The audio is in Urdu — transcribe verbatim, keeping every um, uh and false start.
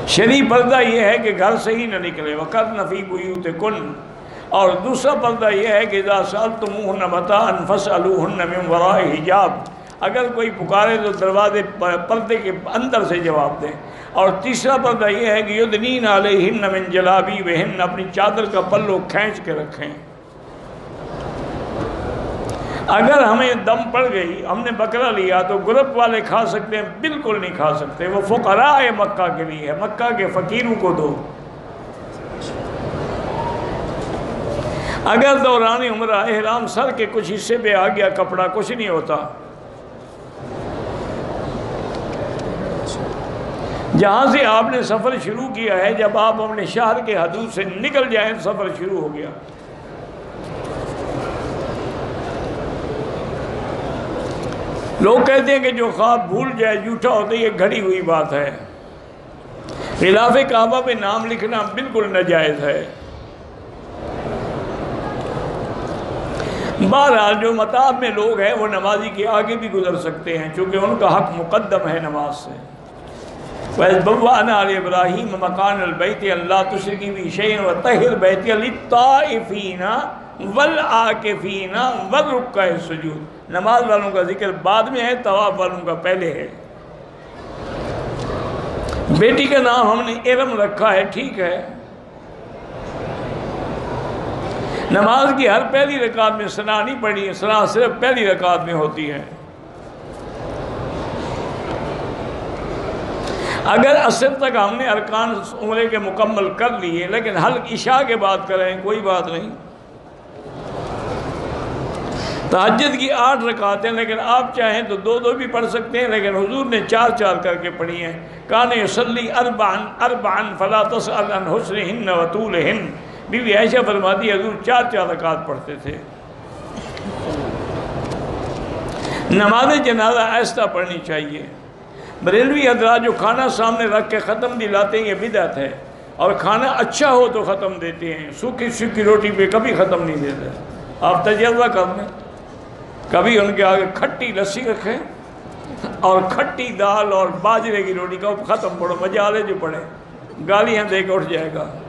شرعی پردہ یہ ہے کہ گھر سے ہی نہ نکلے، وَقَرْنَ فِي بُيُوتِكُنَّ، اور دوسرا پردہ یہ ہے کہ اِذَا سَأَلْتُمُوهُنَّ مَتَاعًا فَاسْأَلُوهُنَّ مِنْ وَرَاءِ حِجَابٍ، اگر کوئی پکارے تو دروازے پردے کے اندر سے جواب دیں۔ اور تیسرا پردہ یہ ہے کہ یدنین علیہن من جلابیبہن، اپنی چادر کا پلو کھینچ کے رکھیں۔ اگر ہمیں دم پڑ گئی، ہم نے بکرا لیا تو گروپ والے کھا سکتے ہیں؟ بالکل نہیں کھا سکتے، وہ فقراء مکہ کے لیے ہے، مکہ کے فقیروں کو دو۔ اگر دوران عمرہ احرام سر کے کچھ حصے پہ آ گیا کپڑا، کچھ نہیں ہوتا۔ جہاں سے آپ نے سفر شروع کیا ہے، جب آپ اپنے شہر کے حدود سے نکل جائیں سفر شروع ہو گیا۔ لوگ کہتے ہیں کہ جو خواب بھول جائے جھوٹا ہوتا ہے، یہ گھڑی ہوئی بات ہے۔ غلاف کعبہ پہ نام لکھنا بالکل ناجائز ہے۔ بہرحال جو مطاب میں لوگ ہیں وہ نمازی کے آگے بھی گزر سکتے ہیں، چونکہ ان کا حق مقدم ہے نماز سے۔ وَإِذْ بَوَّأْنَا لِإِبْرَاهِيمَ مَكَانَ الْبَيْتِ أَلَّا تُشْرِكْ بِي شَيْئًا وَطَهِّرْ بَيْتِيَ لِلطَّائِفِينَ وَالْعَاكِفِينَ وَالرُّكَّعِ السُّجُودِ، نماز والوں کا ذکر بعد میں ہے، طواف والوں کا پہلے ہے۔ بیٹی کا نام ہم نے ارم رکھا ہے، ٹھیک ہے۔ نماز کی ہر پہلی رکعت میں ثنا نہیں پڑھی، ثنا صرف پہلی رکعت میں ہوتی ہے۔ اگر عصر تک ہم نے ارکان عمرے کے مکمل کر لیے لیکن حلق عشاء کے بعد کریں، کوئی بات نہیں۔ تہجد کی آٹھ رکعتیں، لیکن آپ چاہیں تو دو دو بھی پڑھ سکتے ہیں، لیکن حضور نے چار چار کر کے پڑھی ہیں۔ کان یصلی اربعن اربعن فلا تسأل عن حسنہن وطولہن، بی بی عائشہ فرماتی ہے حضور چار چار رکعت پڑھتے تھے۔ نماز جنازہ آہستہ پڑھنی چاہیے۔ بریلوی حضرات جو کھانا سامنے رکھ کے ختم دلاتے ہیں یہ بدعت ہے، اور کھانا اچھا ہو تو ختم دیتے ہیں، سوکھی سوکھی روٹی پہ کبھی ختم نہیں دیتے۔ آپ تجربہ کر لیں، کبھی ان کے آگے کھٹی لسی رکھیں اور کھٹی دال اور باجرے کی روٹی کا ختم پڑھو، مجالے جو پڑھیں، گالیاں دے کے اٹھ جائے گا۔